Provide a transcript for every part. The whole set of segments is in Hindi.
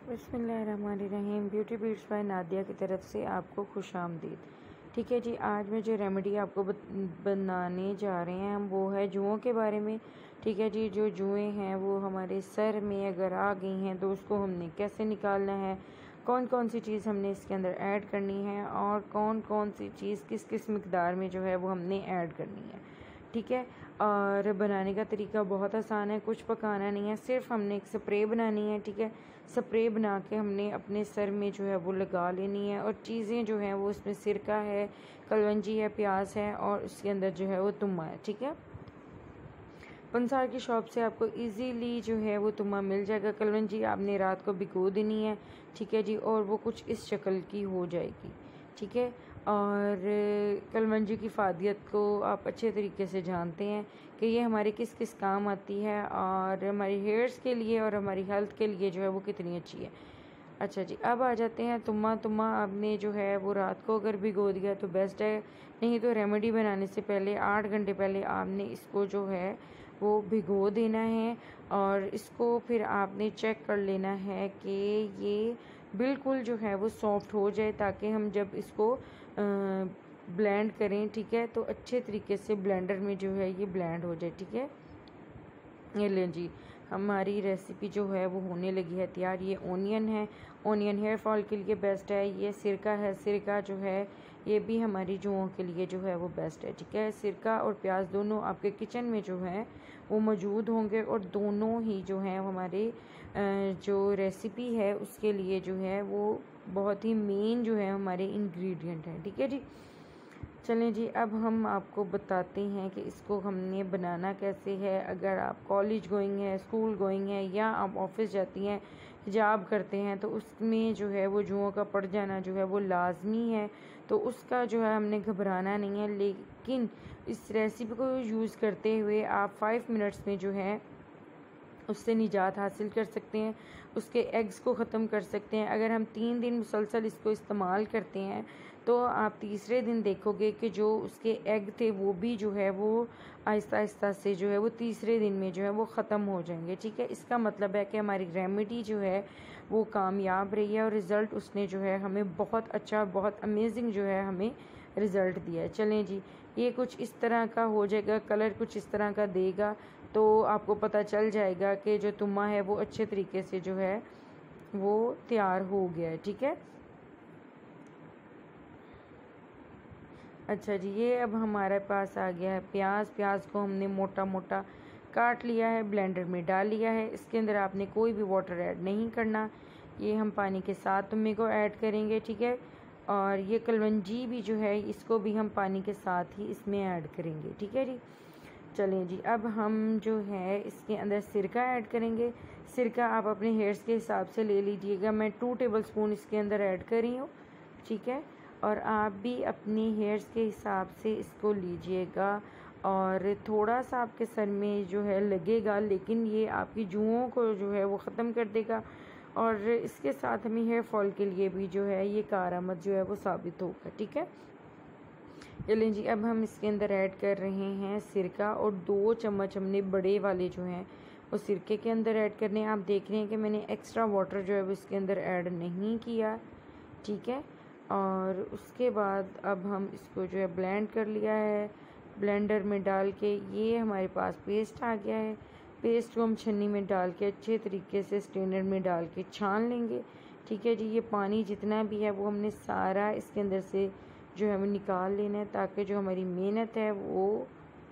बिस्मिल्लाहिर्रहमानिर्रहीम। ब्यूटी बीट्स बाय नादिया की तरफ से आपको खुशामदीद। ठीक है जी, आज मैं जो रेमेडी आपको बनाने जा रहे हैं हम वो है जुओं के बारे में। ठीक है जी, जो जुएं हैं वो हमारे सर में अगर आ गई हैं तो उसको हमने कैसे निकालना है, कौन कौन सी चीज़ हमने इसके अंदर ऐड करनी है और कौन कौन सी चीज़ किस किस मिकदार में जो है वो हमने ऐड करनी है। ठीक है, और बनाने का तरीका बहुत आसान है, कुछ पकाना नहीं है, सिर्फ हमने एक स्प्रे बनानी है। ठीक है, स्प्रे बना के हमने अपने सर में जो है वो लगा लेनी है और चीज़ें जो हैं वो इसमें सिरका है, कलवंजी है, प्याज है और उसके अंदर जो है वो तुम्मा है। ठीक है, पंसार की शॉप से आपको इजीली जो है वो तुम्मा मिल जाएगा। कलवंजी आपने रात को भिगो देनी है। ठीक है जी, और वो कुछ इस शक्ल की हो जाएगी। ठीक है, और कलवंजी की फ़ायदियत को आप अच्छे तरीके से जानते हैं कि ये हमारे किस किस काम आती है और हमारी हेयर्स के लिए और हमारी हेल्थ के लिए जो है वो कितनी अच्छी है। अच्छा जी, अब आ जाते हैं तुम्मा आपने जो है वो रात को अगर भिगो दिया तो बेस्ट है, नहीं तो रेमेडी बनाने से पहले 8 घंटे पहले आपने इसको जो है वो भिगो देना है और इसको फिर आपने चेक कर लेना है कि ये बिल्कुल जो है वो सॉफ्ट हो जाए, ताकि हम जब इसको ब्लेंड करें, ठीक है, तो अच्छे तरीके से ब्लेंडर में जो है ये ब्लेंड हो जाए। ठीक है, ये लें जी, हमारी रेसिपी जो है वो होने लगी है तैयार। ये ओनियन है, ओनियन हेयर फॉल के लिए बेस्ट है। ये सिरका है, सिरका जो है ये भी हमारी जुओं के लिए जो है वो बेस्ट है। ठीक है, सिरका और प्याज दोनों आपके किचन में जो है वो मौजूद होंगे और दोनों ही जो है हमारे जो रेसिपी है उसके लिए जो है वो बहुत ही मेन जो है हमारे इंग्रेडिएंट हैं। ठीक है जी, चलें जी, अब हम आपको बताते हैं कि इसको हमने बनाना कैसे है। अगर आप कॉलेज गोइंग है, स्कूल गोइंग है या आप ऑफिस जाती हैं, हिजाब करते हैं, तो उसमें जो है वो जुओं का पड़ जाना जो है वो लाजमी है, तो उसका जो है हमने घबराना नहीं है। लेकिन इस रेसिपी को यूज़ करते हुए आप 5 मिनट्स में जो है उससे निजात हासिल कर सकते हैं, उसके एग्स को ख़त्म कर सकते हैं। अगर हम 3 दिन मुसलसल इसको इस्तेमाल करते हैं तो आप तीसरे दिन देखोगे कि जो उसके एग थे वो भी जो है वो आहिस्ता आहिस्ता से जो है वो तीसरे दिन में जो है वो ख़त्म हो जाएंगे। ठीक है, इसका मतलब है कि हमारी रेमेडी जो है वो कामयाब रही है और रिज़ल्ट उसने जो है हमें बहुत अच्छा, बहुत अमेजिंग जो है हमें रिज़ल्ट दिया है। चलें जी, ये कुछ इस तरह का हो जाएगा, कलर कुछ इस तरह का देगा, तो आपको पता चल जाएगा कि जो तुम्मा है वो अच्छे तरीके से जो है वो तैयार हो गया है। ठीक है, अच्छा जी, ये अब हमारे पास आ गया है प्याज को हमने मोटा मोटा काट लिया है, ब्लेंडर में डाल लिया है। इसके अंदर आपने कोई भी वाटर ऐड नहीं करना, ये हम पानी के साथ तुम्मे को ऐड करेंगे। ठीक है, और ये कलवंजी भी जो है इसको भी हम पानी के साथ ही इसमें ऐड करेंगे। ठीक है जी, चलें जी, अब हम जो है इसके अंदर सिरका ऐड करेंगे। सिरका आप अपने हेयर्स के हिसाब से ले लीजिएगा, मैं 2 टेबलस्पून इसके अंदर ऐड कर रही हूँ। ठीक है, और आप भी अपने हेयर्स के हिसाब से इसको लीजिएगा और थोड़ा सा आपके सर में जो है लगेगा, लेकिन ये आपकी जुओं को जो है वो ख़त्म कर देगा और इसके साथ हमें हेयर फॉल के लिए भी जो है ये कारआमद जो है वो साबित होगा। ठीक है, चलें जी, अब हम इसके अंदर ऐड कर रहे हैं सिरका और 2 चम्मच हमने बड़े वाले जो हैं वो सिरके के अंदर ऐड करने हैं। आप देख रहे हैं कि मैंने एक्स्ट्रा वाटर जो है वो इसके अंदर ऐड नहीं किया। ठीक है, और उसके बाद अब हम इसको जो है ब्लेंड कर लिया है, ब्लेंडर में डाल के ये हमारे पास पेस्ट आ गया है। पेस्ट को हम छन्नी में डाल के अच्छे तरीके से स्ट्रेनर में डाल के छान लेंगे। ठीक है जी, ये पानी जितना भी है वो हमने सारा इसके अंदर से जो है हमें निकाल लेना है, ताकि जो हमारी मेहनत है वो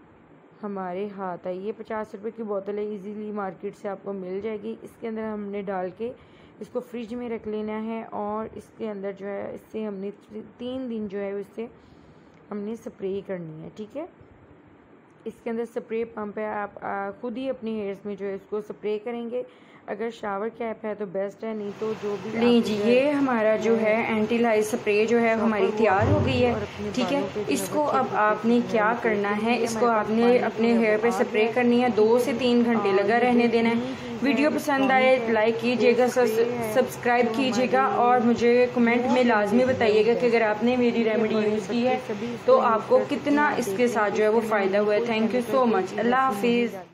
हमारे हाथ आए। ये 50 रुपये की बोतल है, इजीली मार्केट से आपको मिल जाएगी। इसके अंदर हमने डाल के इसको फ्रिज में रख लेना है और इसके अंदर जो है इससे हमने 3 दिन जो है इससे हमने स्प्रे करनी है। ठीक है, इसके अंदर स्प्रे पंप है, आप खुद ही अपने हेयर्स में जो है इसको स्प्रे करेंगे। अगर शावर कैप है तो बेस्ट है, नहीं तो जो भी लीजिए। ये हमारा जो है एंटी लाइज स्प्रे जो है हमारी तैयार हो गई है। ठीक है, इसको अब आपने क्या करना है, इसको आपने अपने हेयर पे स्प्रे करनी है, 2 से 3 घंटे लगा रहने देना है। वीडियो पसंद आए लाइक कीजिएगा, सब्सक्राइब कीजिएगा और मुझे कमेंट में लाजमी बताइएगा कि अगर आपने मेरी रेमेडी यूज़ की है तो आपको कितना इसके साथ जो है वो फ़ायदा हुआ है। Thank you so much, Allah हाफिज़।